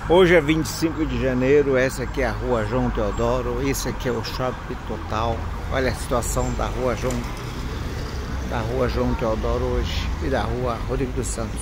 Hoje é 25 de janeiro, essa aqui é a rua João Teodoro, esse aqui é o Shopping Total. Olha a situação da rua João Teodoro hoje e da rua Rodrigo dos Santos.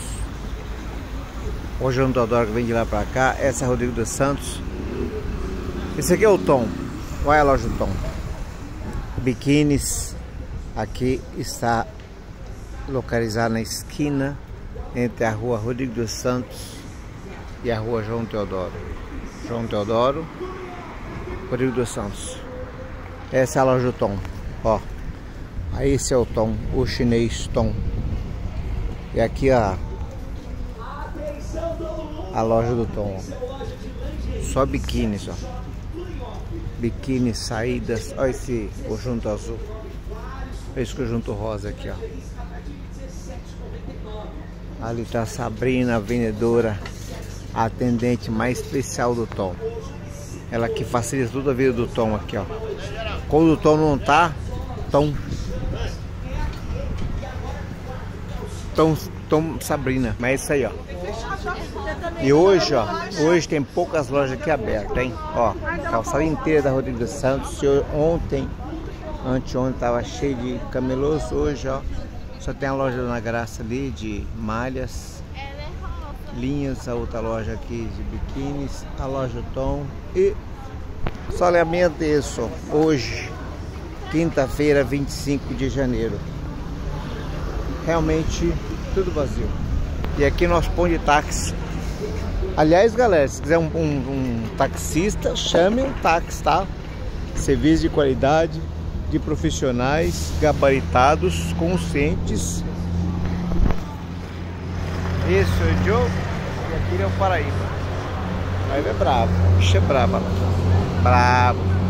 O João Teodoro que vem de lá pra cá, essa é Rodrigo dos Santos. Esse aqui é o Tom, olha a loja do Tom. Biquínis, aqui está localizado na esquina entre a rua Rodrigo dos Santos e a rua João Teodoro. João Teodoro, Rodrigo dos Santos. Essa é a loja do Tom, ó. Aí esse é o Tom, o chinês Tom. E aqui a loja do Tom, ó. Só biquínis, ó. Biquíni, saídas. Olha esse conjunto azul. Esse conjunto rosa aqui, ó. Ali tá a Sabrina, a vendedora, a atendente mais especial do Tom. Ela que facilita toda a vida do Tom aqui, ó. Quando o Tom não tá, Tom Sabrina. Mas é isso aí, ó. E hoje, ó, hoje tem poucas lojas aqui abertas, hein? Ó, calçada inteira da Rodrigo dos Santos. Anteontem tava cheio de camelôs. Hoje, ó, só tem a loja Dona Graça ali de malhas, linhas, a outra loja aqui de biquínis, a loja Tom. E só lamento isso, hoje, quinta-feira, 25 de janeiro. Realmente tudo vazio. E aqui nós ponto de táxi. Aliás, galera, se quiser um taxista, chame um táxi, tá? Serviço de qualidade, de profissionais gabaritados, conscientes. Esse é o Joe e aquele é o Paraíba. Paraíba é bravo, bicho é brava. Bravo.